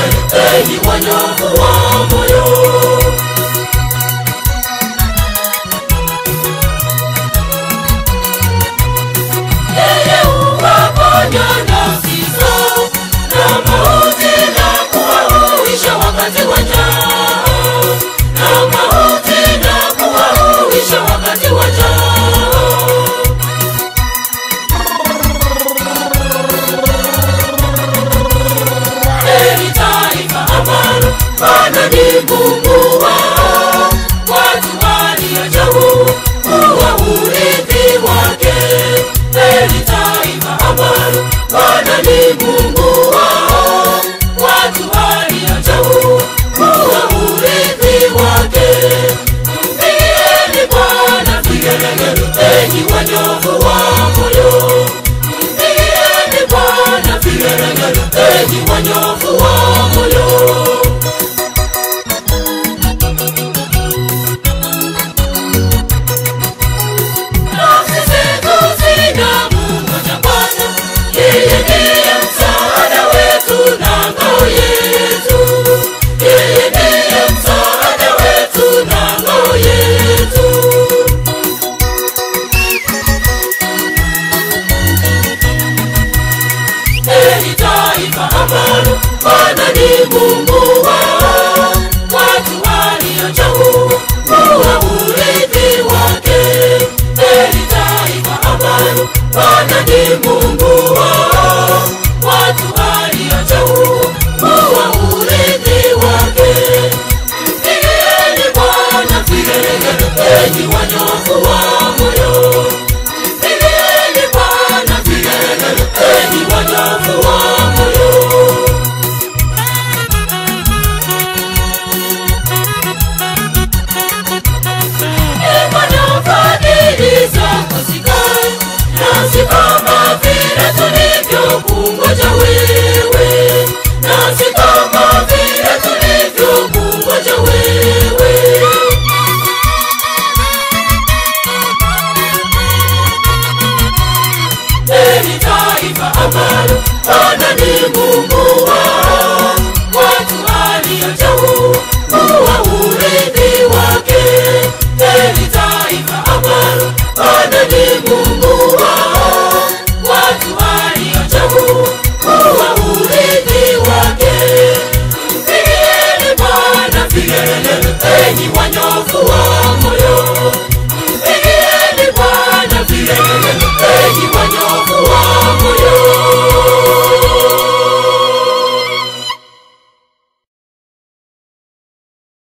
vigelegele, enyi wanyofu wa moyo. Yeye huwaponya nafsi zao na mauti na kuwahuisha wakati wa njaa, na mauti na kuwahuisha wakati wa njaa. Bwana ni Mungu wao, watu waliochagua kuwa urithi wake. Heri taifa ambalo Bwana ni Mungu wao, watu waliochagua kuwa urithi wake. Mpigieni Bwana vigelegele, enyi wanyofu wa moyo. Mpigieni Bwana vigelegele, enyi wanyofu wa moyo. Bwana ni Mungu wao, watu waliochagua kuwa urithi wake. Heri taifa ambalo Bwana ni Mungu wao.